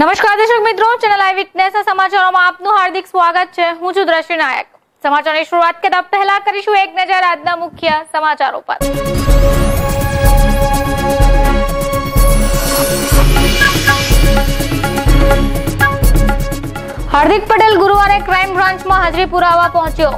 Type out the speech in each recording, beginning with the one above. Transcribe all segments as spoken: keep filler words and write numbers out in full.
નમસ્કાર દર્શક મિત્રો, ચેનલ આઈ વિટનેસ સમાચારોમાં આપનું હાર્દિક સ્વાગત છે। હું છું દ્રષ્ટિ નાયક। સમાચારની શરૂઆત કરતા પહેલા કરીશું એક નજર આજના મુખ્ય સમાચારો પર। હાર્દિક પટેલ ગુરુવારે ક્રાઇમ બ્રાન્ચમાં હાજરી પુરાવા પહોંચ્યો।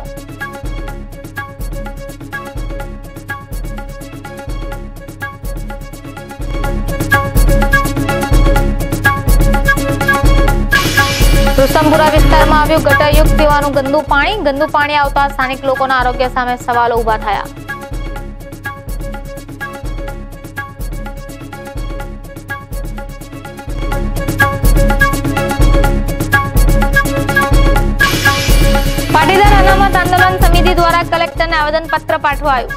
રુસ્તમપુરા વિસ્તારમાં આવ્યું ગટરયુક્ત પીવાનું ગંદુ પાણી। ગંદુ પાણી આવતા સ્થાનિક લોકોના આરોગ્ય સામે સવાલો ઉભા થયા। પાટીદાર અનામત આંદોલન સમિતિ દ્વારા કલેક્ટરને આવેદન પત્ર પાઠવાયું।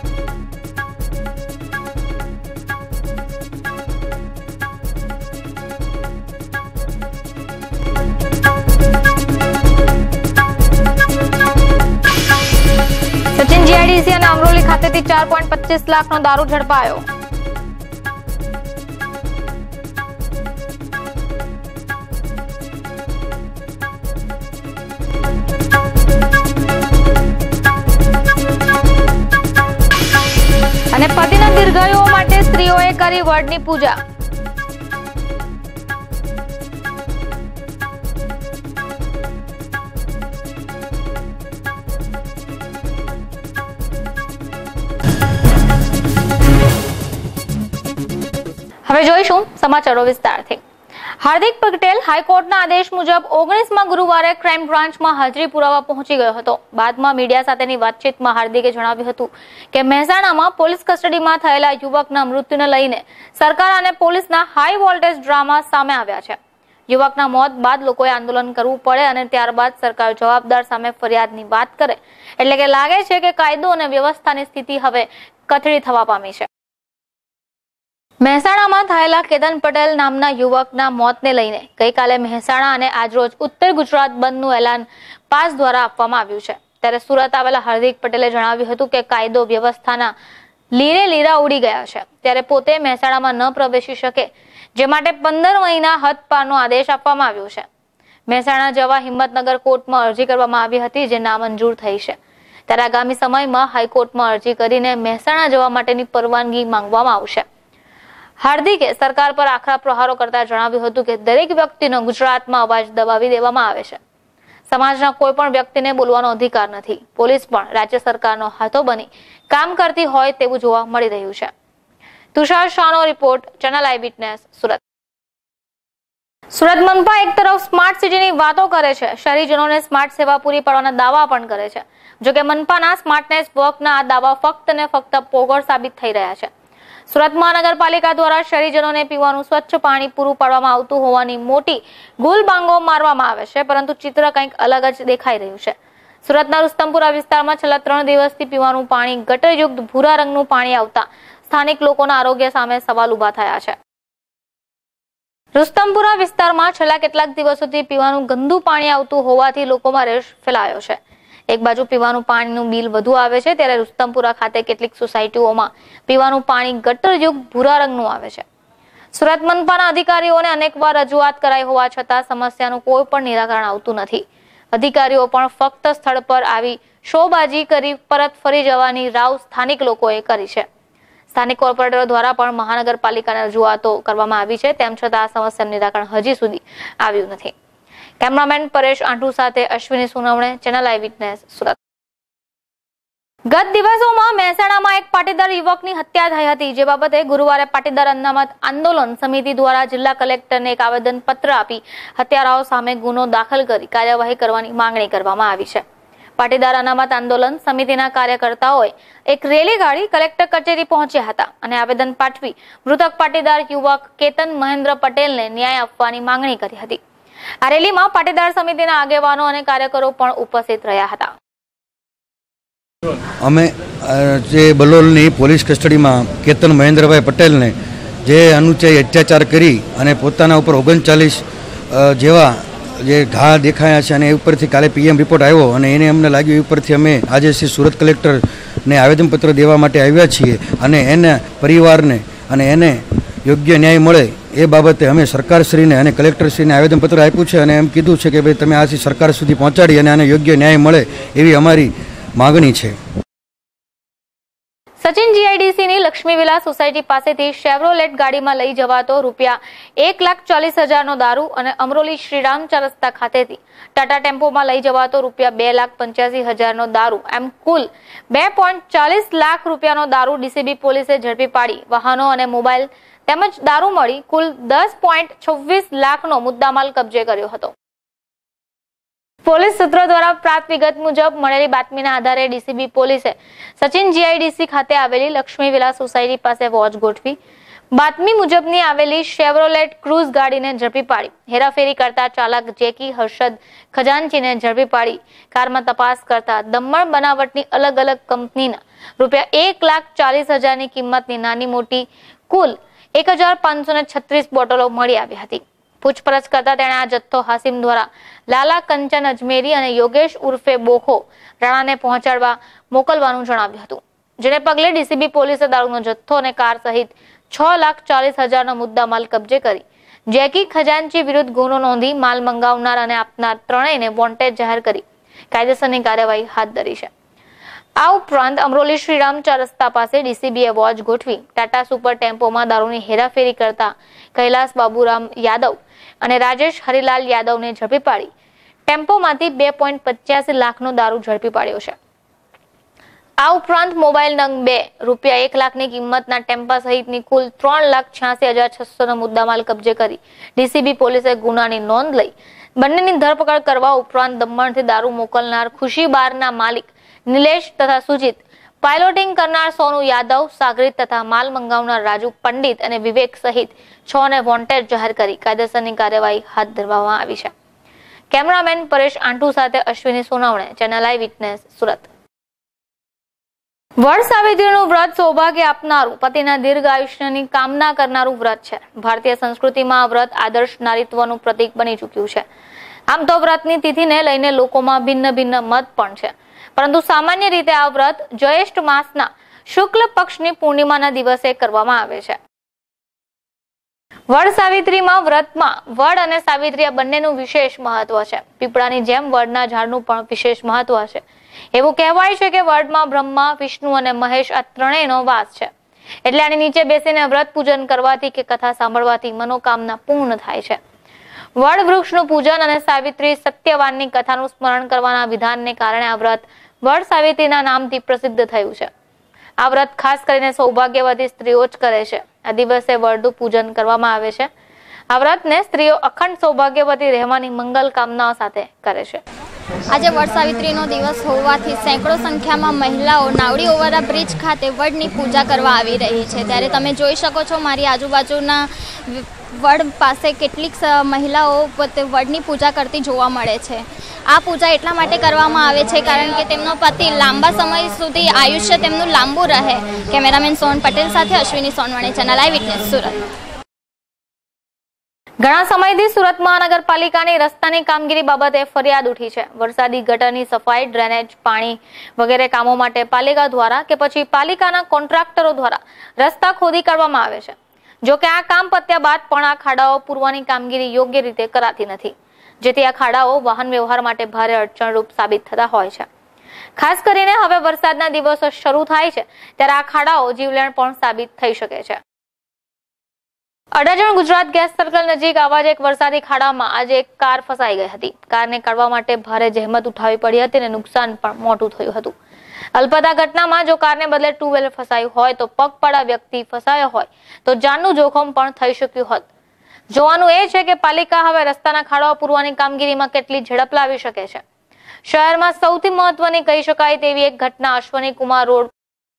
સચિન જીઆઈડીસી અને અમરોલી ખાતેથી ચાર પોઈન્ટ પચીસ લાખનો દારૂ ઝડપાયો। અને પતિના દીર્ઘાયુઓ માટે સ્ત્રીઓએ કરી વડની પૂજા। હવે જોઈશું સમાચારો વિસ્તારથી। હાર્દિક પટેલ હાઈકોર્ટના આદેશ મુજબ ઓગણીસમાં ગુરુવારે ક્રાઇમ બ્રાન્ચમાં હાજરી પુરાવા પહોંચી ગયો હતો। બાદમાં મીડિયા સાથેની વાતચીતમાં હાર્દિકે જણાવ્યું હતું કે મહેસાણામાં પોલીસ કસ્ટડીમાં થયેલા યુવકના મૃત્યુને લઈને સરકાર અને પોલીસના હાઈ વોલ્ટેજ ડ્રામા સામે આવ્યા છે। યુવકના મોત બાદ લોકોએ આંદોલન કરવું પડે અને ત્યારબાદ સરકાર જવાબદાર સામે ફરિયાદની વાત કરે, એટલે કે લાગે છે કે કાયદો અને વ્યવસ્થાની સ્થિતિ હવે કથળી થવા પામી છે। મહેસાણામાં થયેલા કેતન પટેલ નામના યુવકના મોતને લઈને ગઈકાલે મહેસાણા અને આજરોજ ઉત્તર ગુજરાત બંધનું એલાન પાસ દ્વારા આપવામાં આવ્યું છે। ત્યારે સુરત આવેલા હાર્દિક પટેલે જણાવ્યું હતું કે કાયદો વ્યવસ્થાના લીરે લીરા ઉડી ગયા છે, ત્યારે પોતે મહેસાણામાં ન પ્રવેશી શકે, જે માટે પંદર મહિના હદપારનો આદેશ આપવામાં આવ્યો છે। મહેસાણા જવા હિંમતનગર કોર્ટમાં અરજી કરવામાં આવી હતી, જે નામંજૂર થઈ છે। ત્યારે આગામી સમયમાં હાઈકોર્ટમાં અરજી કરીને મહેસાણા જવા માટેની પરવાનગી માંગવામાં આવશે। હાર્દિકે સરકાર પર આકરા પ્રહારો કરતા જણાવ્યું હતું કે દરેક વ્યક્તિનો ગુજરાતમાં અવાજ દબાવી દેવામાં આવે છે। સમાજના કોઈ પણ વ્યક્તિને બોલવાનો અધિકાર નથી। પોલીસ પણ રાજ્ય સરકારનો હાથો બની કામ કરતી હોય તેવું જોવા મળી રહ્યું છે। તુષાર શાહનો report, channel eye witness, Surat. Surat મનપા એક તરફ સ્માર્ટ સિટીની વાતો કરે છે, શહેરીજનોને સ્માર્ટ સેવા પૂરી પાડવાના દાવા પણ કરે છે। જોકે મનપાના સ્માર્ટનેસ વર્કના આ દાવા ફક્ત ને ફક્ત પોગળ સાબિત થઈ રહ્યા છે। સુરત મહાનગરપાલિકા દ્વારા શહેરીજનોને પીવાનું સ્વચ્છ પાણી પૂરું પાડવામાં આવતું હોવાની મોટી ગુલબાંગો મારવામાં આવે છે, પરંતુ ચિત્ર કંઈક અલગ જ દેખાઈ રહ્યું છે। સુરતના રુસ્તમપુરા વિસ્તારમાં છેલ્લા ત્રણ દિવસથી પીવાનું પાણી ગટરયુક્ત ભૂરા રંગનું પાણી આવતા સ્થાનિક લોકોના આરોગ્ય સામે સવાલ ઉભા થયા છે। રુસ્તમપુરા વિસ્તારમાં છેલ્લા કેટલાક દિવસોથી પીવાનું ગંદુ પાણી આવતું હોવાથી લોકોમાં રોષ ફેલાયો છે। એક બાજુ પીવાનું પાણીનું બિલ વધુ આવે છે, ત્યારે રુસ્તમપુરા ખાતે કેટલીક સોસાયટીઓમાં પીવાનું પાણી ગટરયુક્ત ભૂરા રંગનું આવે છે। સુરત મનપાના અધિકારીઓને અનેકવાર રજૂઆત કરાઈ હોવા છતાં સમસ્યાનું કોઈ પણ નિરાકરણ આવતું નથી। અધિકારીઓ પણ ફક્ત સ્થળ પર આવી શોબાજી કરી પરત ફરી જવાની રાવ સ્થાનિક લોકોએ કરી છે। સ્થાનિક કોર્પોરેટરો દ્વારા પણ મહાનગરપાલિકાને રજૂઆતો કરવામાં આવી છે, તેમ છતાં આ સમસ્યાનું નિરાકરણ હજી સુધી આવ્યું નથી। કેમેરામેન પરેશ આંટુ સાથે Ashwini Sonawane, channel eye witness, Surat. ગત દિવસોમાં મહેસાણામાં એક પાટીદાર યુવકની હત્યા થઈ હતી, જે બાબતે ગુરુવારે પાટીદાર અનામત આંદોલન સમિતિ દ્વારા જિલ્લા કલેક્ટરને એક આવેદન પત્ર આપી હત્યારાઓ સામે ગુનો દાખલ કરી કાર્યવાહી કરવાની માંગણી કરવામાં આવી છે। પાટીદાર અનામત આંદોલન સમિતિના કાર્યકર્તાઓએ એક રેલી કાઢી કલેક્ટર કચેરી પહોંચ્યા હતા અને આવેદન પાઠવી મૃતક પાટીદાર યુવક કેતન મહેન્દ્ર પટેલને ન્યાય આપવાની માંગણી કરી હતી। આ રેલીમાં પાટીદાર સમિતિના આગેવાનો અને કાર્યકરો પણ ઉપસ્થિત રહ્યા હતા। અમે જે બલોલની પોલીસ કસ્ટડીમાં કેતન મહેન્દ્રભાઈ પટેલને જે અનુચય અત્યાચાર કરી અને પોતાના ઉપર ઓગણચાલીસ જેવા જે ઘા દેખાયા છે અને એ ઉપરથી કાલે પીએમ રિપોર્ટ આવ્યો અને એને અમને લાગ્યું એ ઉપરથી અમે આજે શ્રી સુરત કલેક્ટરને આવેદનપત્ર દેવા માટે આવ્યા છીએ અને એના પરિવારને અને એને યોગ્ય ન્યાય મળે એ બાબતે અમે સરકારશ્રીને અને કલેક્ટરશ્રીને આવેદનપત્ર આપ્યું છે અને એમ કીધું છે કે ભાઈ તમે આથી સરકાર સુધી પહોંચાડી અને આને યોગ્ય ન્યાય મળે એવી અમારી માગણી છે. સચિન જીઆઈડીસીની લક્ષ્મી વિલાસ સોસાયટી પાસેથી શેવરોલેટ ગાડીમાં લઈ જવાતો રૂપિયા એક લાખ ચાલીસ હજારનો દારૂ અને અમરોલી શ્રીરામ ચાર રસ્તા ખાતેથી ટાટા ટેમ્પોમાં લઈ જવાતો રૂપિયા બે લાખ પંચ્યાસી હજારનો દારૂ એમ કુલ બે પોઈન્ટ ચાલીસ લાખ રૂપિયાનો દારૂ ડીસીબી પોલીસે ઝડપી પાડી વાહનો અને મોબાઈલ તેમજ દારૂ મળી કુલ દસ પોઈન્ટ છવ્વીસ લાખનો મુદ્દામાલ કબજે કર્યો હતો. પોલીસ સૂત્રો દ્વારા પ્રાપ્ત વિગત મુજબ મળેલી બાતમીના આધારે ડીસીબી પોલીસે સચિન જીઆઈડીસી ખાતે આવેલી લક્ષ્મી વિલાસ સોસાયટી પાસે વોચ ગોઠવી બાતમી મુજબની આવેલી શેવરોલેટ ક્રુઝ ગાડીને ઝડપી પાડી હેરાફેરી કરતા ચાલક જેકી હર્ષદ ખજાનચીને ઝડપી પાડી કારમાં તપાસ કરતા દમણ બનાવટની અલગ અલગ કંપનીના રૂપિયા એક લાખ ચાલીસ હજારની કિંમતની નાની મોટી કુલ એક હજાર પાંચસો ને છત્રીસ બોટલો મળી આવી હતી. પૂછપરછ કરતા તેણે આ જથ્થો હાસિમ દ્વારા લાલા કંચન અજમેરી અને યોગેશ ઉર્ફે બોખો રાણાને પહોંચાડવા મોકલવાનું જણાવ્યું હતું, જેને પગલે ડીસીબી પોલીસે દારૂનો જથ્થો અને કાર સહિત છ લાખ ચાલીસ હજારનો મુદ્દામાલ કબજે કરી જેકી ખજાનચી વિરુદ્ધ ગુનો નોંધી માલ મંગાવનાર અને આપનાર ત્રણેયને વોન્ટેડ જાહેર કરી કાયદેસરની કાર્યવાહી હાથ ધરી છે. આ ઉપરાંત અમરોલી શ્રીરામ ચાર રસ્તા પાસે ડીસીબીએ વોચ ગોઠવી ટાટા સુપર ટેમ્પોમાં દારૂની હેરાફેરી કરતા કૈલાસ બાબુરામ યાદવ અને રાજેશ હરિલાલ યાદવને ઝડપી પાડી ટેમ્પોમાંથી બે પોઈન્ટ પચ્યાસી લાખનો દારૂ ઝડપી પાડ્યો છે. આ ઉપરાંત મોબાઈલ નંગ બે રૂપિયા એક લાખની કિંમતના ટેમ્પા સહિતની કુલ ત્રણ લાખ છ્યાસી હજાર છસો નો મુદ્દામાલ કબજે કરી ડીસીબી પોલીસે ગુનાની નોંધ લઈ બંનેની ધરપકડ કરવા ઉપરાંત દમણથી દારૂ મોકલનાર ખુશી બારના માલિક નિલેશ તથા સુજીત, પાયલોટિંગ કરનાર સોનુ યાદવ, સાગરીત તથા માલ મંગાવનાર રાજુ પંડિત અને વિવેક સહિત છ ને વોન્ટેડ જાહેર કરી કાયદેસરની કાર્યવાહી હાથ ધરવામાં આવી છે. કેમેરામેન પરેશ આંટુ સાથે Ashwini Sonawane, channel eye witness, Surat. વડ સાવિત્રીનું વ્રત સૌભાગ્ય આપનારું, પતિના દીર્ઘ આયુષ્યની કામના કરનારું વ્રત છે. ભારતીય સંસ્કૃતિમાં આ વ્રત આદર્શ નારીત્વનું પ્રતીક બની ચૂક્યું છે. આમ તો વ્રતની તિથિને લઈને લોકોમાં ભિન્ન ભિન્ન મત પણ છે, પરંતુ સામાન્ય રીતે આ વ્રત જ્યેષ્ઠ માસના શુક્લ પક્ષની પૂર્ણિમાના દિવસે કરવામાં આવે છે. વડ સાવિત્રીમાં વ્રતમાં વડ અને સાવિત્રી આ બંનેનું વિશેષ મહત્વ છે. પીપળાની જેમ વડના ઝાડનું પણ વિશેષ મહત્વ છે. એવું કહેવાય છે કે વડમાં બ્રહ્મા, વિષ્ણુ અને મહેશ આ ત્રણેયનો વાસ છે. એટલે આની નીચે બેસીને વ્રત પૂજન કરવાથી કે કથા સાંભળવાથી મનોકામના પૂર્ણ થાય છે. વડ વૃક્ષનું પૂજન અને સાવિત્રી સત્યવાનની કથાનું સ્મરણ કરવાના વિધાનને કારણે આ વ્રત વડ સાવિત્રીના નામથી પ્રસિદ્ધ થયું છે. આ વ્રત ખાસ કરીને સૌભાગ્યવતી સ્ત્રીઓ જ કરે છે. આ દિવસે વડનું પૂજન કરવામાં આવે છે. આ વ્રતને સ્ત્રીઓ અખંડ સૌભાગ્યવતી રહેવાની મંગલ કામનાઓ સાથે કરે છે. આજે વડ સાવિત્રીનો દિવસ હોવાથી સેંકડો સંખ્યામાં મહિલાઓ નાવડી ઓવરા બ્રિજ ખાતે વડની પૂજા કરવા આવી રહી છે. ત્યારે તમે જોઈ શકો છો મારી આજુબાજુના વડ પાસે કેટલીક મહિલાઓ પોતે વડની પૂજા કરતી જોવા મળે છે. આ પૂજા એટલા માટે કરવામાં આવે છે કારણ કે તેમનો પતિ લાંબા સમય સુધી આયુષ્ય તેમનું લાંબુ રહે. કેમેરામેન સોન પટેલ સાથે Ashwini Sonawane, channel eye witness, Surat. ઘણા સમયથી સુરત મહાનગરપાલિકાની રસ્તાની કામગીરી બાબતે ફરિયાદ ઉઠી છે. વરસાદી ગટરની સફાઈ, ડ્રેનેજ, પાણી વગેરે કામો માટે પાલિકા દ્વારા કે પછી પાલિકાના કોન્ટ્રાક્ટરો દ્વારા રસ્તા ખોદી કાઢવામાં આવે છે. જો કે આ કામ પત્યા બાદ પણ આ ખાડાઓ પૂરવાની કામગીરી યોગ્ય રીતે કરાતી નથી, જેથી આ ખાડાઓ વાહન વ્યવહાર માટે ભારે અડચણરૂપ સાબિત થતા હોય છે. ખાસ કરીને હવે વરસાદના દિવસો શરૂ થાય છે ત્યારે આ ખાડાઓ જીવલેણ પણ સાબિત થઈ શકે છે. અડાજણ ગુજરાત ગેસ સર્કલ નજીક આવા જ એક વરસાદી ખાડામાં આજે એક કાર ફસાઈ ગઈ હતી. કારને કાઢવા માટે ભારે જહેમત ઉઠાવવી પડી હતી અને નુકસાન પણ મોટું થયું હતું. અલ્પતા ઘટનામાં જો કારને બદલે ટુ વ્હીલર ફસાયું હોય તો પગપાળા વ્યક્તિ ફસાયો હોય તો જાનનું જોખમ પણ થઈ શક્યું હોત. જોવાનું એ છે કે પાલિકા હવે રસ્તાના ખાડાઓ પૂરવાની કામગીરીમાં કેટલી ઝડપ લાવી શકે છે. શહેરમાં સૌથી મહત્વની કહી શકાય તેવી એક ઘટના અશ્વની કુમાર રોડ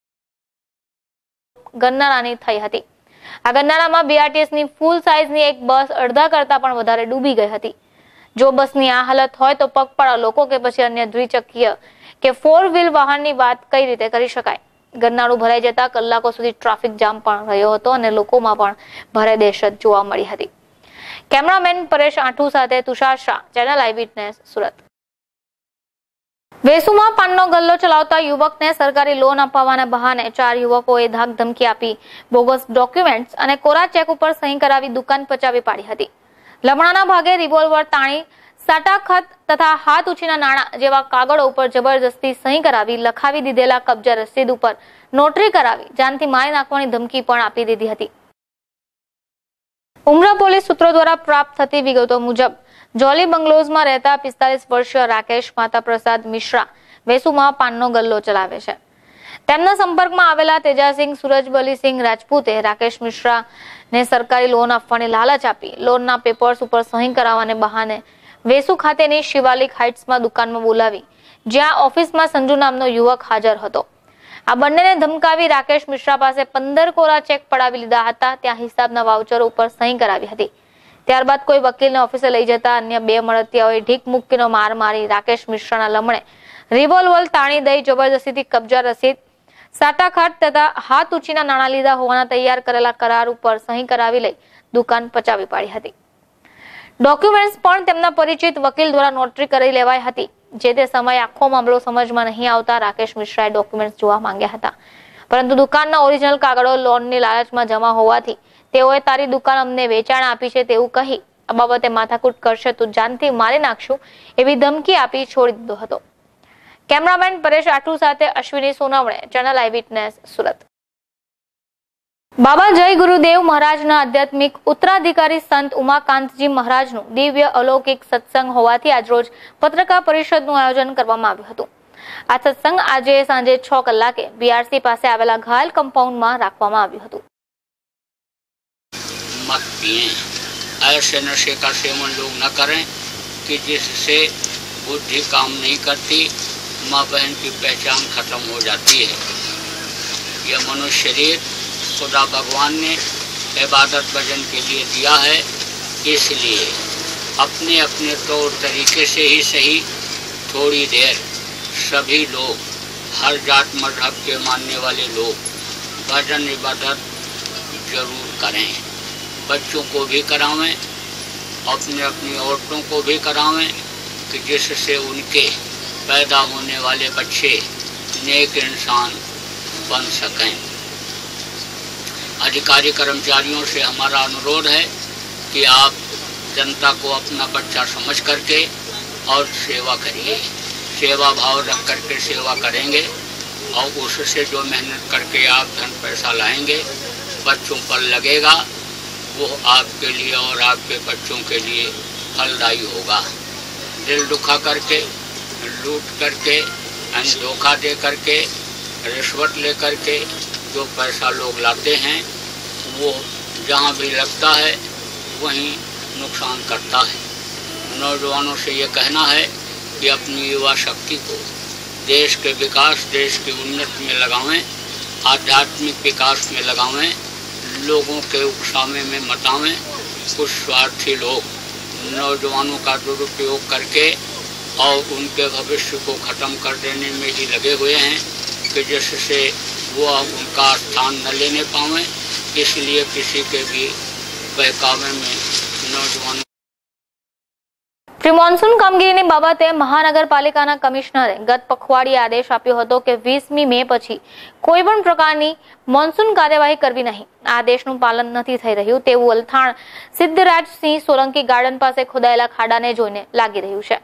ગન્નારાની થઈ હતી. આ ગન્નારામાં બીઆરટીએસની ફૂલ સાઇઝની એક બસ અડધા કરતા પણ વધારે ડૂબી ગઈ હતી. જો બસની આ હાલત હોય તો પગપાળા લોકો કે પછી અન્ય દ્વિચક્રીય કે ફોર વ્હીલ વાહનની વાત કઈ રીતે કરી શકાય. ગન્નારું ભરાઈ જતા કલાકો સુધી ટ્રાફિક જામ પણ રહ્યો હતો અને લોકોમાં પણ ભારે દહેશત જોવા મળી હતી. કેમેરામેન પરેશ આંઠુ સાથે Tushar Shah, channel eye witness, Surat. વેસુમાં પાનનો ગલ્લો ચલાવતા યુવકને સરકારી લોન અપાવવાના બહાને ચાર યુવકોએ ધાક ધમકી આપી બોગસ ડોક્યુમેન્ટ્સ અને કોરા ચેક ઉપર સહી કરાવી દુકાન પચાવી પાડી હતી. લમણાના ભાગે રિવોલ્વર તાણી, સાટાખત તથા હાથ ઉછીના નાણાં જેવા કાગળો ઉપર જબરજસ્તી સહી કરાવી લખાવી દીધેલા કબજા રસીદ ઉપર નોટરી કરાવી જાનથી મારી નાખવાની ધમકી પણ આપી દીધી હતી. ઉમરા પોલીસ સૂત્રો દ્વારા પ્રાપ્ત થતી વિગતો મુજબ જોલી બંગલોઝમાં રહેતા પિસ્તાલીસ વર્ષીય રાકેશ માતા પ્રસાદ મિશ્રા વેસુમાં પાનનો ગલ્લો ચલાવે છે. તેમના સંપર્કમાં આવેલા તેજાસિંહ સુરજબલીસિંહ રાજપૂતે રાકેશ મિશ્રાને સરકારી લોન આપવાની લાલચ આપી લોનના પેપર્સ ઉપર સહી કરાવવાને બહાને વેસુ ખાતેની શિવાલિક હાઇટ્સમાં દુકાનમાં બોલાવી જ્યાં ઓફિસમાં સંજુ નામનો યુવક હાજર હતો. આ બંનેને ધમકાવી રાકેશ મિશ્રા પાસે પંદર કોરા ચેક પડાવી લીધા હતા. ત્યાં હિસાબના વાઉચરો ઉપર સહી કરાવી હતી. ત્યારબાદ કોઈ વકીલને ઓફિસે લઈ જતા અન્ય બે મળતિયાઓએ ઢીક મુક્કીનો માર મારી રાકેશ મિશ્રાના લમણે રિવોલ્વર તાણી દઈ જબરદસ્તીથી કબજા રસીદ, સાટાખાટ તથા હાથ ઉછીના નાણાં લીધા હોવાના તૈયાર કરેલા કરાર ઉપર સહી કરાવી લઈ દુકાન પચાવી પાડી હતી. ડોક્યુમેન્ટ્સ પણ તેમના પરિચિત વકીલ દ્વારા નોટરી કરી લેવાઈ હતી. જે તે સમયે આખો મામલો સમજમાં નહીં આવતા રાકેશ મિશ્રાએ ડોક્યુમેન્ટ્સ જોવા માંગ્યા હતા, પરંતુ દુકાનના ઓરિજિનલ કાગળો લોનની લાલચમાં જમા હોવાથી તેઓએ તારી દુકાન અમને વેચાણ આપી છે તેવું કહી આ બાબતે માથાકૂટ કરશે તો જાનથી મારી નાખશું એવી ધમકી આપી છોડી દીધો હતો. કેમેરામેન પરેશ આઠુ સાથે Ashwini Sonawane, channel eye witness, Surat. Baba Jay Gurudev મહારાજના આધ્યાત્મિક ઉત્તરાધિકારી સંત ઉમાકાંતજી મહારાજનું દિવ્ય અલૌકિક સત્સંગ હોવાથી આજરોજ પત્રકાર પરિષદનું આયોજન કરવામાં આવ્યું હતું. આ સત્સંગ આજે સાંજે છ કલાકે બીઆરસી પાસે આવેલા ઘાયલ કમ્પાઉન્ડમાં રાખવામાં આવ્યું હતું. मत पिए, ऐसे नशे का सेवन लोग न करें कि जिससे बुद्धि काम नहीं करती, माँ बहन की पहचान खत्म हो जाती है. यह मनुष्य शरीर खुदा भगवान ने इबादत भजन के लिए दिया है, इसलिए अपने अपने तौर तरीके से ही सही थोड़ी देर सभी लोग, हर जात मजहब के मानने वाले लोग भजन इबादत जरूर करें. बच्चों को भी करावें, अपने अपनी औरतों को भी करावें कि जिससे उनके पैदा होने वाले बच्चे नेक इंसान बन सकें. अधिकारी कर्मचारियों से हमारा अनुरोध है कि आप जनता को अपना बच्चा समझ करके और सेवा करिए. सेवा भाव रख करके सेवा करेंगे और उससे जो मेहनत करके आप धन पैसा लाएंगे बच्चों पर लगेगा, वो आपके लिए और आपके बच्चों के लिए फलदायी होगा. दिल दुखा करके, लूट करके, धोखा दे करके, रिश्वत ले करके जो पैसा लोग लाते हैं वो जहाँ भी लगता है वहीं नुकसान करता है. नौजवानों से ये कहना है कि अपनी युवा शक्ति को देश के विकास, देश की उन्नति में लगावें, आध्यात्मिक विकास में लगावें, लोगों के उकसावे में मत आवें. कुछ स्वार्थी लोग नौजवानों का दुरुपयोग करके और उनके भविष्य को ख़त्म कर देने में ही लगे हुए हैं कि जिससे वो उनका स्थान न लेने पावें. इसलिए किसी के भी बहकावे में नौजवानों પ્રી મોન્સૂન કામગીરીની બાબતે મહાનગરપાલિકાના કમિશનરે ગત પખવાડિયે આદેશ આપ્યો હતો કે વીસમી મે પછી કોઈ પણ પ્રકારની મોન્સૂન કાર્યવાહી કરવી નહીં. આ આદેશનું પાલન નથી થઈ રહ્યું તેવું અલથાણ સિદ્ધરાજસિંહ સોલંકી ગાર્ડન પાસે ખોદાયેલા ખાડાને જોઈને લાગી રહ્યું છે.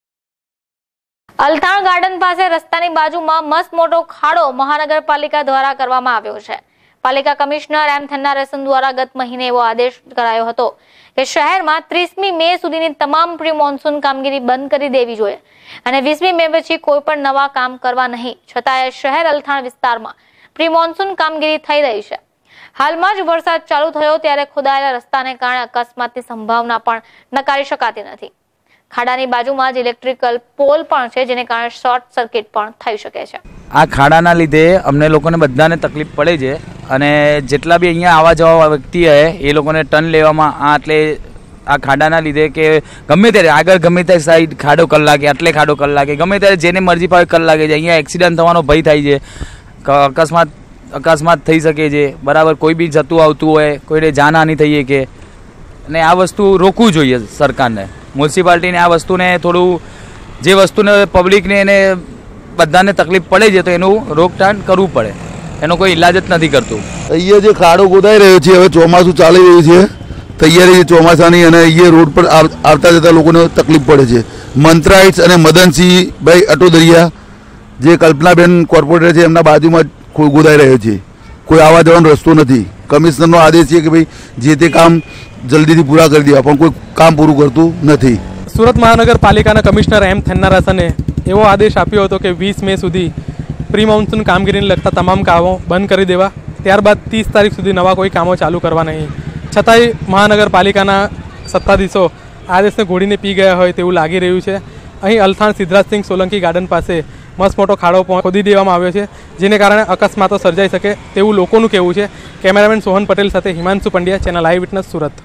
અલથાણ ગાર્ડન પાસે રસ્તાની બાજુમાં મસ્ત મોટો ખાડો મહાનગરપાલિકા દ્વારા કરવામાં આવ્યો છે. પાલિકા કમિશનર એમ થન્નારેસન દ્વારા ગત મહિને એવો આદેશ કરાયો હતો કે શહેરમાં ત્રીસમી મે સુધીની તમામ પ્રી મોન્સૂન કામગીરી બંધ કરી દેવી જોઈએ અને વીસમી મે પછી કોઈ પણ નવા કામ કરવા નહીં. છતાંય શહેર અલથાણ વિસ્તારમાં પ્રી મોન્સૂન કામગીરી થઈ રહી છે. હાલમાં જ વરસાદ ચાલુ થયો ત્યારે ખોદાયેલા રસ્તાને કારણે અકસ્માતની સંભાવના પણ નકારી શકાતી નથી. ખાડાની બાજુમાં જ ઇલેક્ટ્રિકલ પોલ પણ છે જેને કારણે શોર્ટ સર્કિટ પણ થઈ શકે છે. આ ખાડાના લીધે અમને લોકોને બધાને તકલીફ પડે છે અને જેટલા બી અહીંયા આવવા જવા વ્યક્તિ હોય એ લોકોને ટર્ન લેવામાં આ એટલે આ ખાડાના લીધે કે ગમે ત્યારે આગળ ગમે ત્યારે સાઈડ ખાડો કર લાગે, આટલે ખાડો કર લાગે, ગમે ત્યારે જેને મરજી પાવે કર લાગે છે. અહીંયા એક્સિડન્ટ થવાનો ભય થાય છે, અકસ્માત અકસ્માત થઈ શકે છે. બરાબર, કોઈ બી જતું આવતું હોય, કોઈને જાનહાની થઈ શકે અને આ વસ્તુ રોકવું જોઈએ સરકારને, મ્યુનિસિપાલિટીને આ વસ્તુને થોડું જે વસ્તુને પબ્લિકને એને બધાને તકલીફ પડે છે તો એનું રોકથામ કરવું પડે, એનો કોઈ ઇલાજ જ નથી કરતું. અહીંયા જે ખાડો ગોદાઈ રહ્યો છે, હવે ચોમાસું ચાલી રહ્યું છે, તૈયારી છે ચોમાસાની, અને અહીંયા રોડ પર આવતા જતા લોકોને તકલીફ પડે છે. મંત્રાઇટ્સ અને મદનસિંહ ભાઈ અટોદરિયા જે કલ્પનાબેન કોર્પોરેટર છે એમના બાજુમાં જ ગોદાઈ રહ્યો છે. કોઈ આવવા જવાનો રસ્તો નથી. કમિશનરનો આદેશ છે કે ભાઈ જે તે કામ જલ્દીથી પૂરા કરી દેવા, પણ કોઈ કામ પૂરું કરતું નથી. સુરત મહાનગરપાલિકાના કમિશનર એમ થન્નારાસને એવો આદેશ આપ્યો હતો કે વીસ મે સુધી પ્રી મોન્સૂન કામગીરીને લગતા તમામ કામો બંધ કરી દેવા, ત્યારબાદ ત્રીસ તારીખ સુધી નવા કોઈ કામો ચાલુ કરવા નહીં. છતાંય મહાનગરપાલિકાના સત્તાધીશો આદેશને ઘોડીને પી ગયા હોય તેવું લાગી રહ્યું છે. અહીં અલથાણ સિદ્ધરાજસિંહ સોલંકી ગાર્ડન પાસે મસ્ત મોટો ખાડો ખોદી દેવામાં આવ્યો છે, જેને કારણે અકસ્માતો સર્જાઈ શકે તેવું લોકોનું કહેવું છે. કેમેરામેન સોહન પટેલ સાથે Himanshu Pandya, channel eye witness, Surat.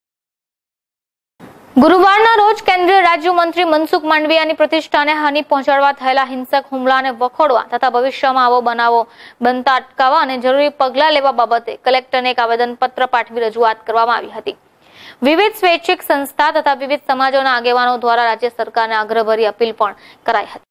ગુરુવારના રોજ કેન્દ્રીય રાજ્યમંત્રી મનસુખ માંડવિયાની પ્રતિષ્ઠાને હાનિ પહોંચાડવા થયેલા હિંસક હુમલાને વખોડવા તથા ભવિષ્યમાં આવો બનાવો બનતા અટકાવવા અને જરૂરી પગલાં લેવા બાબતે કલેક્ટરને એક આવેદનપત્ર પાઠવી રજૂઆત કરવામાં આવી હતી. વિવિધ સ્વૈચ્છિક સંસ્થા તથા વિવિધ સમાજોના આગેવાનો દ્વારા રાજ્ય સરકારને આગ્રહભરી અપીલ પણ કરાઈ હતી.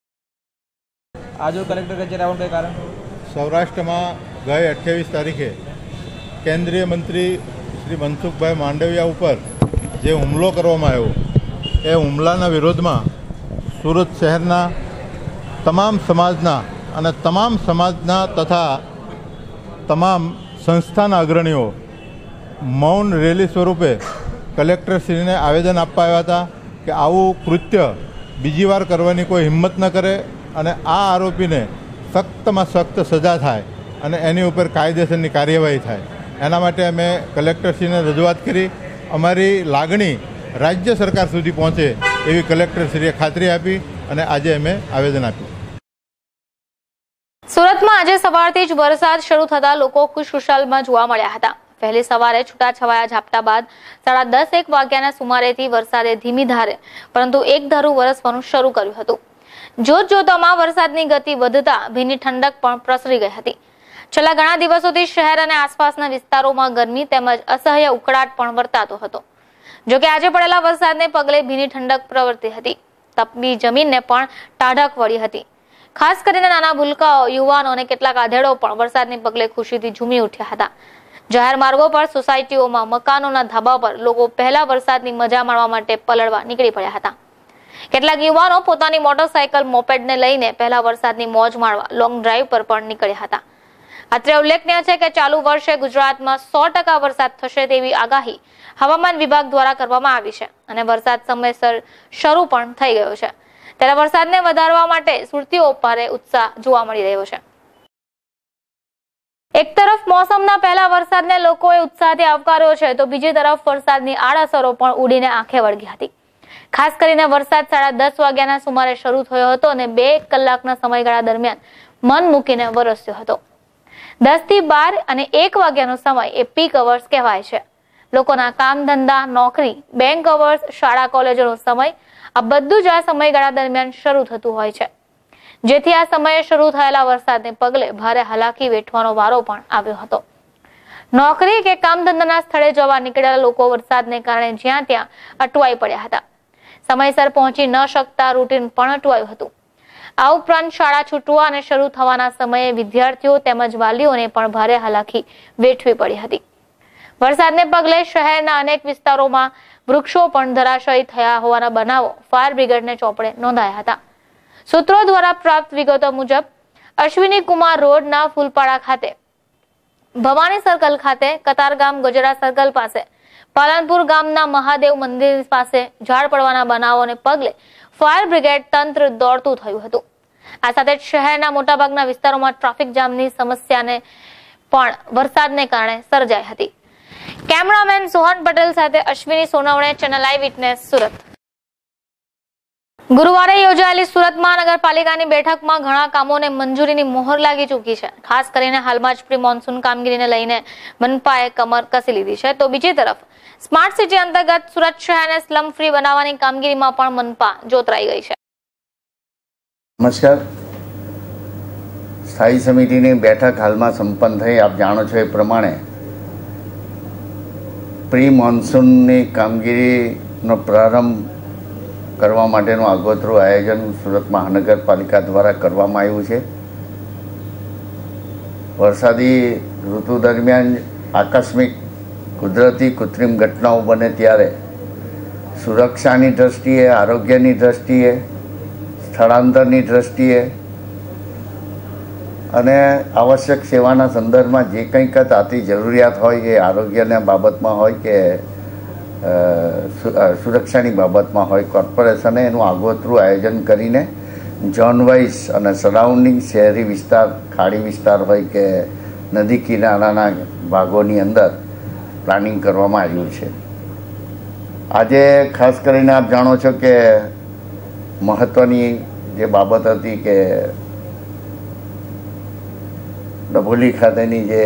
આજે કલેક્ટર કચેરી આવવાનું કઈ કારણ? સૌરાષ્ટ્રમાં ગઈ અઠ્યાવીસ તારીખે કેન્દ્રીય મંત્રી શ્રી મનસુખભાઈ માંડવિયા ઉપર જે હુમલો કરવામાં આવ્યો, એ હુમલાના વિરોધમાં સુરત શહેરના તમામ સમાજના અને તમામ સમાજના તથા તમામ સંસ્થાના અગ્રણીઓ મૌન રેલી સ્વરૂપે કલેક્ટરશ્રીને આવેદન આપવા આવ્યા હતા કે આવું કૃત્ય બીજી વાર કરવાની કોઈ હિંમત ન કરે અને આ આરોપીને સખ્તમાં સખ્ત સજા થાય અને એની ઉપર કાયદેસરની કાર્યવાહી થાય. એના માટે અમે કલેક્ટરશ્રીને રજૂઆત કરી. અમારી લાગણી રાજ્ય સરકાર સુધી પહોંચે એવી કલેક્ટરશ્રીએ ખાતરી આપી અને આજે અમે આવેદન આપ્યું. સુરતમાં આજે સવારથી જ વરસાદ શરૂ થતા લોકો ખુશખુશાલમાં જોવા મળ્યા હતા. વહેલી સવારે છૂટાછવાયા ઝાપટા બાદ સાડા દસ એક વાગ્યાના સુમારેથી વરસાદે ધીમી ધારે પરંતુ એક ધારું વરસવાનું શરૂ કર્યું હતું. જોત જોતામાં વરસાદની ગતિ વધતા ભીની ઠંડક પણ પ્રસરી ગઈ હતી. છેલ્લા ઘણા દિવસોથી શહેર અને આસપાસના વિસ્તારોમાં ગરમી તેમજ અસહ્ય ઉકળાટ પણ વર્તાતો હતો. જોકે આજે પડેલા વરસાદને પગલે ભીની ઠંડક પ્રવર્તી હતી. તપતી જમીનને પણ ટાઢક વળી હતી. ખાસ કરીને નાના ભૂલકાઓ, યુવાનો અને કેટલાક આધેડો પણ વરસાદને પગલે ખુશીથી ઝૂમી ઉઠ્યા હતા. જાહેર માર્ગો પર, સોસાયટીઓમાં, મકાનોના ધાબા પર લોકો પહેલા વરસાદની મજા માણવા માટે પલળવા નીકળી પડ્યા હતા. કેટલાક યુવાનો પોતાની મોટરસાયકલ, મોપેડને લઈને પહેલા વરસાદની મોજ માણવા લોંગ ડ્રાઈવ પર પણ નીકળ્યા હતા. અત્રે ઉલ્લેખનીય છે કે ચાલુ વર્ષે ગુજરાતમાં સો ટકા વરસાદ થશે તેવી આગાહી હવામાન વિભાગ દ્વારા કરવામાં આવી છે અને વરસાદ સમયસર શરૂ પણ થઈ ગયો છે. ત્યારે વરસાદને વધારવા માટે સુરતીઓ પર ઉત્સાહ જોવા મળી રહ્યો છે. એક તરફ મોસમના પહેલા વરસાદને લોકોએ ઉત્સાહથી આવકાર્યો છે તો બીજી તરફ વરસાદની આડઅસરો પણ ઉડીને આંખે વળગી હતી. ખાસ કરીને વરસાદ સાડા દસ વાગ્યાના સુમારે શરૂ થયો હતો અને બે કલાકના સમયગાળા દરમિયાન મન મૂકીને વરસ્યો હતો. દસ થી બાર અને એક વાગ્યાનો સમય એ પીક અવર્સ કહેવાય છે. લોકોના કામ ધંધા, નોકરી, બેંક અવર્સ, શાળા કોલેજોનો સમય આ બધું જ આ સમયગાળા દરમિયાન શરૂ થતું હોય છે. જેથી આ સમયે શરૂ થયેલા વરસાદને પગલે ભારે હાલાકી વેઠવાનો વારો પણ આવ્યો હતો. નોકરી કે કામ ધંધાના સ્થળે જવા નીકળેલા લોકો વરસાદને કારણે જ્યાં ત્યાં અટવાઈ પડ્યા હતા. સમયસર પહોંચી ન શકતા રૂટીન પણ અટવાયું હતું. આ ઉપરાંત શાળા છૂટવા અને શરૂ થવાના સમયે વિદ્યાર્થીઓ તેમજ વાલીઓને પણ ભારે હાલાકી વેઠવી પડી હતી. વરસાદને પગલે શહેરના અનેક વિસ્તારોમાં વૃક્ષો પણ ધરાશયી થયા હોવાના બનાવો ફાયર બ્રિગેડને ચોપડે નોંધાયા હતા. સૂત્રો દ્વારા પ્રાપ્ત વિગતો મુજબ અશ્વિની કુમાર રોડના ફૂલપાડા ખાતે, ભવાની સર્કલ ખાતે, કતારગામ ગજરા સર્કલ પાસે, પાલનપુર ગામના મહાદેવ મંદિર પાસે ઝાડ પડવાના બનાવોને પગલે ફાયર બ્રિગેડ તંત્ર દોડતું થયું હતું. આ સાથે જ શહેરના મોટાભાગના વિસ્તારોમાં ટ્રાફિક જામની સમસ્યાને પણ વરસાદને કારણે સર્જાઈ હતી. કેમેરામેન સોહન પટેલ સાથે Ashwini Sonawane, channel eye witness, Surat. ગુરુવારે યોજાયેલી સુરત મહાનગરપાલિકાની બેઠકમાં ઘણા કામોને મંજૂરીની મોહર લાગી ચૂકી છે. ખાસ કરીને હાલમાં જ પ્રી મોન્સૂન કામગીરીને લઈને મનપાએ કમર કસી લીધી છે તો બીજી તરફ સ્માર્ટ સિટી અંતર્ગત સુરત શહેરને સ્લમ ફ્રી બનાવવાની કામગીરીમાં પણ મનપા જોતરાઈ ગઈ છે. નમસ્કાર. સ્થાયી સમિતિની બેઠક હાલમાં સંપન્ન થઈ. આપ જાણો છો એ પ્રમાણે પ્રી મોન્સૂનની કામગીરીનો પ્રારંભ કરવા માટેનું આગોતરું આયોજન સુરત મહાનગરપાલિકા દ્વારા કરવામાં આવ્યું છે. વરસાદી ઋતુ દરમિયાન આકસ્મિક કુદરતી કૃત્રિમ ઘટનાઓ બને ત્યારે સુરક્ષાની દ્રષ્ટિએ, આરોગ્યની દ્રષ્ટિએ, સ્થળાંતરની દ્રષ્ટિએ અને આવશ્યક સેવાના સંદર્ભમાં જે કંઈ તાતી જરૂરિયાત હોય એ આરોગ્યના બાબતમાં હોય કે સુરક્ષાની બાબતમાં હોય, કોર્પોરેશને એનું આગોતરું આયોજન કરીને ઝોન વાઇઝ અને સરાઉન્ડિંગ શહેરી વિસ્તાર, ખાડી વિસ્તાર હોય કે નદી કિનારાના ભાગોની અંદર પ્લાનિંગ કરવામાં આવ્યું છે. આજે ખાસ કરીને આપ જાણો છો કે મહત્ત્વની જે બાબત હતી કે ડભોલી ખાતેની જે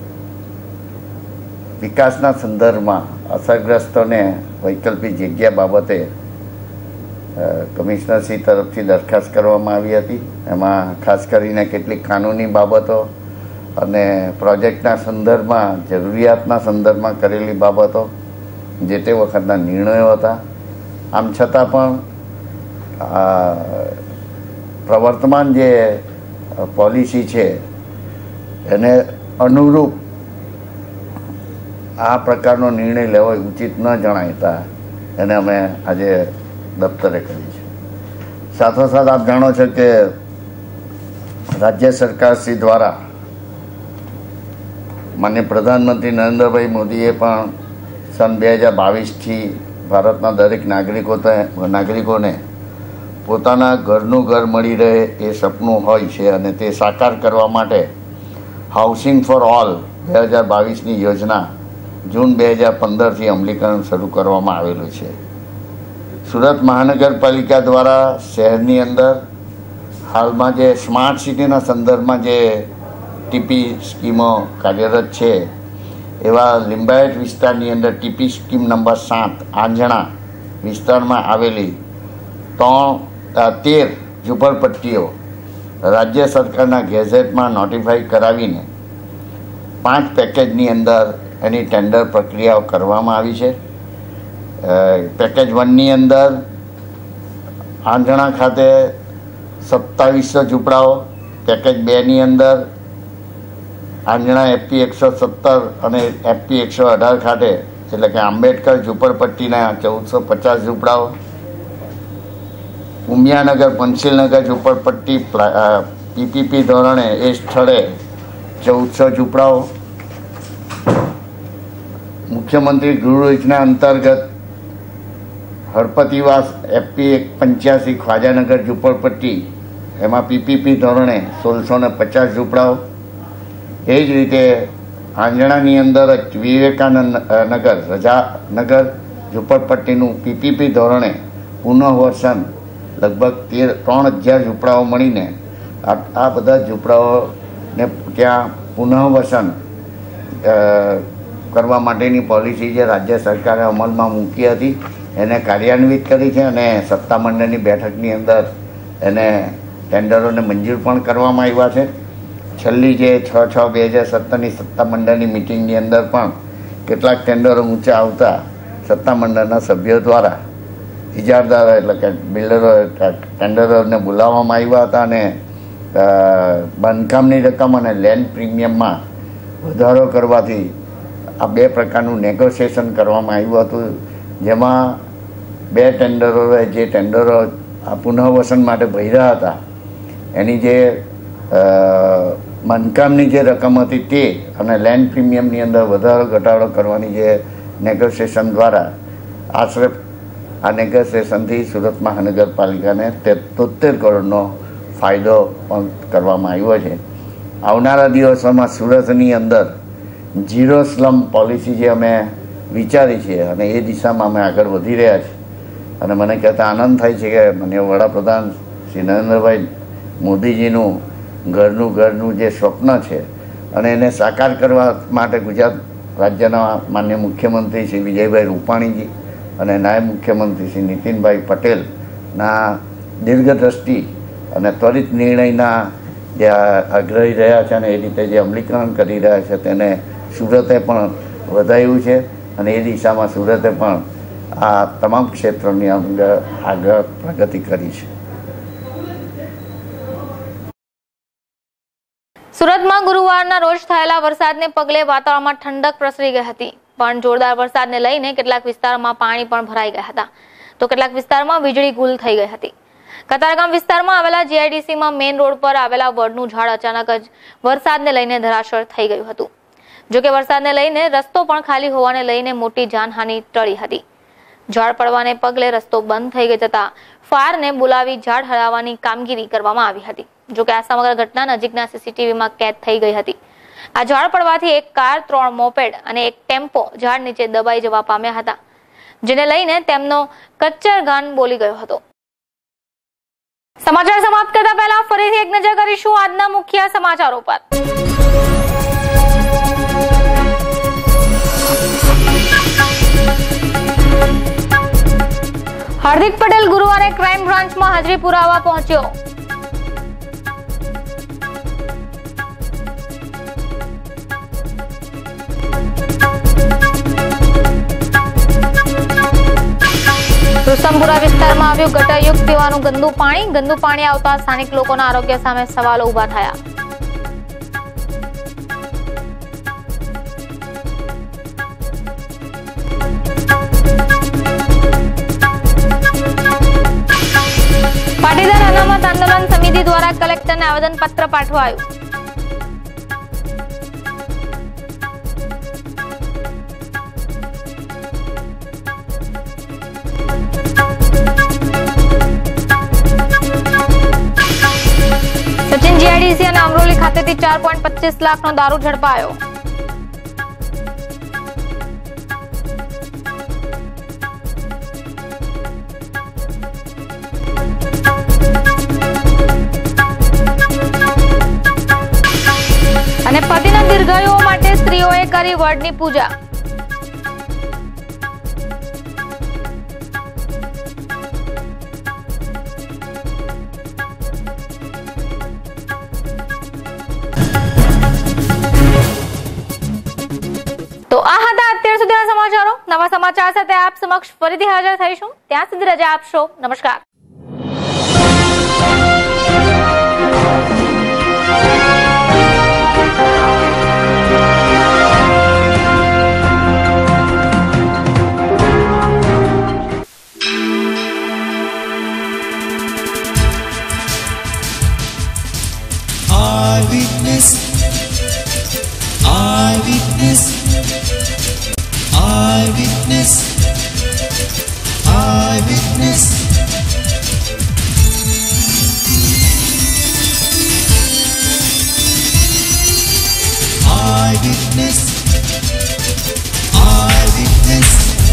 વિકાસના સંદર્ભમાં અસરગ્રસ્તોને વૈકલ્પિક જગ્યા બાબતે કમિશનરશ્રી તરફથી દરખાસ્ત કરવામાં આવી હતી. એમાં ખાસ કરીને કેટલીક કાનૂની બાબતો અને પ્રોજેક્ટના સંદર્ભમાં, જરૂરિયાતના સંદર્ભમાં કરેલી બાબતો જે તે વખતના નિર્ણયો હતા. આમ છતાં પણ પ્રવર્તમાન જે પોલિસી છે એને અનુરૂપ આ પ્રકારનો નિર્ણય લેવો ઉચિત ન જણાયતા એને અમે આજે દફતરે કરી છે. સાથોસાથ આપ જાણો છો કે રાજ્ય સરકારશ્રી દ્વારા માનનીય પ્રધાનમંત્રી નરેન્દ્રભાઈ મોદીએ પણ સન બે હજાર બાવીસથી ભારતના દરેક નાગરિકો નાગરિકોને પોતાના ઘરનું ઘર મળી રહે એ સપનું હોય છે અને તે સાકાર કરવા માટે હાઉસિંગ ફોર ઓલ બે હજાર બાવીસની યોજના જૂન બે હજાર પંદરથી અમલીકરણ શરૂ કરવામાં આવેલું છે. સુરત મહાનગરપાલિકા દ્વારા શહેરની અંદર હાલમાં જે સ્માર્ટ સિટીના સંદર્ભમાં જે ટીપી સ્કીમો કાર્યરત છે એવા લિંબાયત વિસ્તારની અંદર ટીપી સ્કીમ નંબર સાત આંજણા વિસ્તારમાં આવેલી ત્રણ તેર ઝૂંપડપટ્ટીઓ રાજ્ય સરકારના ગેઝેટમાં નોટિફાઈ કરાવીને પાંચ પેકેજની અંદર એની ટેન્ડર પ્રક્રિયાઓ કરવામાં આવી છે. પેકેજ વનની અંદર આંજણા ખાતે સત્તાવીસો ઝૂંપડાઓ, પેકેજ બેની અંદર આંજણા એફપી એકસો સત્તર અને એફપી એકસો અઢાર ખાતે એટલે કે આંબેડકર ઝૂંપડપટ્ટીના ચૌદસો પચાસ ઝૂંપડાઓ, ઉમિયાનગર પંચશીલનગર ઝૂંપડપટ્ટી પીપીપી ધોરણે એ સ્થળે ચૌદસો ઝૂંપડાઓ, મુખ્યમંત્રી ગૃહ યોજના અંતર્ગત હળપતિવાસ એફપી એક પંચ્યાસી ખ્વાજાનગર ઝૂંપડપટ્ટી એમાં પીપીપી ધોરણે સોળસો ને પચાસ ઝૂંપડાઓ. એ જ રીતે આંજણાની અંદર જ વિવેકાનંદ નગર રજાનગર ઝૂંપડપટ્ટીનું પીપીપી ધોરણે પુનઃવસન લગભગ તેર ત્રણ હજાર ઝૂંપડાઓ મળીને આ બધા ઝૂંપડાઓને ત્યાં પુનઃવસન કરવા માટેની પોલિસી જે રાજ્ય સરકારે અમલમાં મૂકી હતી એને કાર્યાન્વિત કરી છે અને સત્તામંડળની બેઠકની અંદર એને ટેન્ડરોને મંજૂર પણ કરવામાં આવ્યા છે. છેલ્લી જે છ છ બે હજાર સત્તરની સત્તામંડળની મિટિંગની અંદર પણ કેટલાક ટેન્ડરો ઊંચા આવતા સત્તામંડળના સભ્યો દ્વારા ઇજારદાર એટલે કે બિલ્ડરો ટેન્ડરોને બોલાવવામાં આવ્યા હતા અને બાંધકામની રકમ અને લેન્ડ પ્રીમિયમમાં વધારો કરવાથી આ બે પ્રકારનું નેગોશિએશન કરવામાં આવ્યું હતું. જેમાં બે ટેન્ડરોએ જે ટેન્ડરો આ પુનઃવસન માટે ભર્યા હતા એની જે બાંધકામની જે રકમ હતી તે અને લેન્ડ પ્રીમિયમની અંદર વધારો ઘટાડો કરવાની જે નેગોશિએશન દ્વારા આશરે આ નેગોશિએશનથી સુરત મહાનગરપાલિકાને તોતેર કરોડનો ફાયદો પણ કરવામાં આવ્યો છે. આવનારા દિવસોમાં સુરતની અંદર ઝીરો સ્લમ પોલિસી જે અમે વિચારી છે અને એ દિશામાં અમે આગળ વધી રહ્યા છીએ અને મને કહેતા આનંદ થાય છે કે મને વડાપ્રધાન શ્રી નરેન્દ્રભાઈ મોદીજીનું ઘરનું ઘરનું જે સ્વપ્ન છે અને એને સાકાર કરવા માટે ગુજરાત રાજ્યના માન્ય મુખ્યમંત્રી શ્રી વિજયભાઈ રૂપાણીજી અને નાયબ મુખ્યમંત્રી શ્રી નીતિનભાઈ પટેલના દીર્ઘદ્રષ્ટિ અને ત્વરિત નિર્ણયના જે આગ્રહી રહ્યા છે અને એ રીતે જે અમલીકરણ કરી રહ્યા છે તેને સુરતે પણ વધાર્યું છે અને એ દિશામાં સુરતે પણ આ તમામ ક્ષેત્રની અંદર આગળ પ્રગતિ કરી છે. સુરતમાં ગુરુવારના રોજ થયેલા વરસાદને પગલે વાતાવરણમાં ઠંડક પ્રસરી ગઈ હતી, પણ જોરદાર વરસાદને લઈને કેટલાક વિસ્તારોમાં પાણી પણ ભરાઈ ગયા હતા, તો કેટલાક વિસ્તારમાં વીજળી ગુલ થઈ ગઈ હતી. કતારગામ વિસ્તારમાં આવેલા જીઆઈડીસીમાં મેઇન રોડ પર આવેલા વડનું ઝાડ અચાનક જ વરસાદને લઈને ધરાશયી થઈ ગયું હતું. જોકે વરસાદને લઈને રસ્તો પણ ખાલી હોવાને લઈને મોટી જાનહાનિ ટળી હતી. ઝાડ પડવાને પગલે રસ્તો બંધ થઈ ગઈ જતા ફાયરને બોલાવી ઝાડ હટાવવાની કામગીરી કરવામાં આવી હતી. જોકે આ સમગ્ર ઘટના નજીકના સીસીટીવીમાં કેદ થઈ ગઈ હતી. આ ઝાડ પડવાથી એક કાર, ત્રણ મોપેડ અને એક ટેમ્પો ઝાડ નીચે દબાઈ જવા પામ્યા હતા, જેને લઈને તેમનો કચ્ચરઘાન બોલી ગયો હતો. સમાચાર સમાપ્ત કરતા પહેલા ફરીથી એક નજર કરીશું આજના મુખ્ય સમાચારો પર. હાર્દિક પટેલ ગુરુવારે ક્રાઇમ બ્રાન્ચમાં હાજરી પુરાવા પહોંચ્યો. રુસ્તમપુરા વિસ્તારમાં આવ્યું ગટરયુક્ત પીવાનું ગંદુ પાણી. ગંદુ પાણી આવતા સ્થાનિક લોકોના આરોગ્ય સામે સવાલો ઉભા થયા. પાટીદાર અનામત આંદોલન સમિતિ દ્વારા કલેક્ટરને આવેદનપત્ર પાઠવાયું. સચિન જીઆઈડીસી અને અમરોલી ખાતેથી ચાર પોઈન્ટ પચીસ લાખનો દારૂ ઝડપાયો. અને પતિના દીર્ઘાયુઓ માટે સ્ત્રીઓએ કરી વડની પૂજા. તો આ હતા અત્યાર સુધીના સમાચારો. નવા સમાચાર સાથે આપ સમક્ષ ફરીથી હાજર થઈશું. ત્યાં સુધી રજા આપશો. નમસ્કાર. Eyewitness, eyewitness, eyewitness, eyewitness. Eyewitness, eyewitness,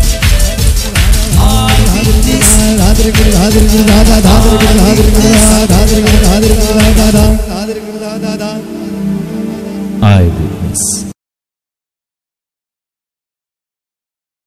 eyewitness. Hadri Guru, Hadri Guru, Hadri Guru, Hadri Guru, Hadri Guru, Hadri Guru, Hadri Guru, Hadri Guru, Hadri Guru. Eyewitness.